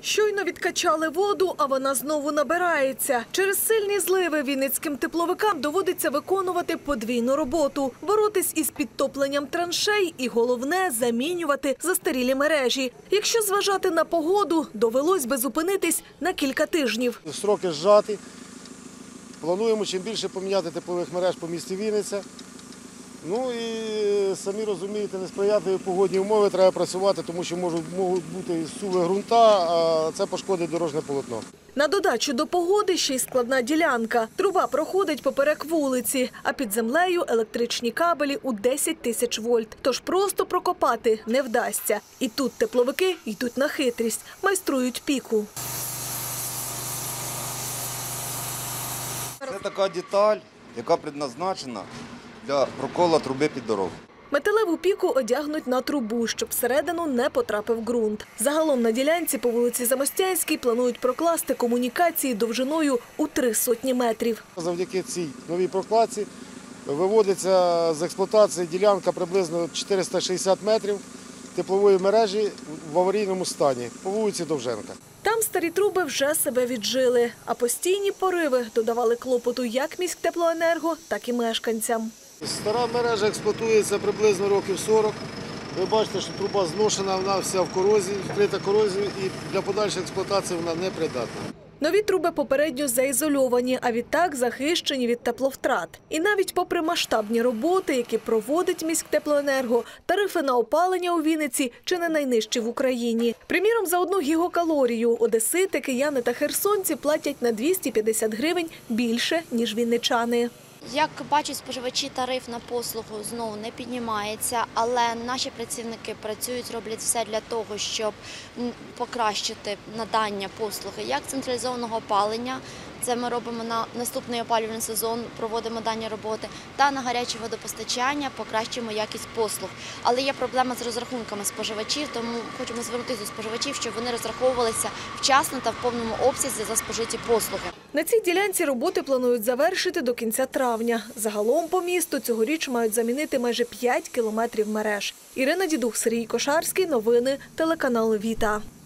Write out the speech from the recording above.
Щойно відкачали воду, а вона знову набирається. Через сильні зливи вінницьким тепловикам доводиться виконувати подвійну роботу – боротись із підтопленням траншей і, головне, замінювати застарілі мережі. Якщо зважати на погоду, довелось би зупинитись на кілька тижнів. Строки зжаті. Плануємо чим більше поміняти теплових мереж по місті Вінниця. Ну і самі розумієте, несприятливі погодні умови, треба працювати, тому що можуть бути суви ґрунта, а це пошкодить дорожнє полотно. На додачу до погоди ще й складна ділянка. Труба проходить поперек вулиці, а під землею електричні кабелі у 10 тисяч вольт. Тож просто прокопати не вдасться. І тут тепловики йдуть на хитрість, майструють піку. Це така деталь, яка предназначена для прокола труби під дорогу. Металеву піку одягнуть на трубу, щоб всередину не потрапив ґрунт. Загалом на ділянці по вулиці Замостянській планують прокласти комунікації довжиною у 300 метрів. Завдяки цій новій прокладці виводиться з експлуатації ділянка приблизно 460 метрів теплової мережі в аварійному стані по вулиці Довженка. Там старі труби вже себе віджили, а постійні пориви додавали клопоту як міськтеплоенерго, так і мешканцям. Стара мережа експлуатується приблизно років 40. Ви бачите, що труба зношена, вона вся в корозії, вкрита корозією і для подальшої експлуатації вона не придатна. Нові труби попередньо заізольовані, а відтак захищені від тепловтрат. І навіть попри масштабні роботи, які проводить міськтеплоенерго, тарифи на опалення у Вінниці чи не найнижчі в Україні. Приміром, за 1 гігакалорію одесити, кияни та херсонці платять на 250 гривень більше, ніж вінничани. Як бачать споживачі, тариф на послугу знову не піднімається, але наші працівники працюють, роблять все для того, щоб покращити надання послуги як централізованого опалення, це ми робимо на наступний опалювальний сезон, проводимо дані роботи, та на гаряче водопостачання покращуємо якість послуг. Але є проблема з розрахунками споживачів, тому хочемо звернутися до споживачів, щоб вони розраховувалися вчасно та в повному обсязі за спожиті послуги. На цій ділянці роботи планують завершити до кінця травня. Загалом по місту цьогоріч мають замінити майже 5 кілометрів мереж. Ірина Дідух, Сергій Кошарський. Новини телеканал Віта.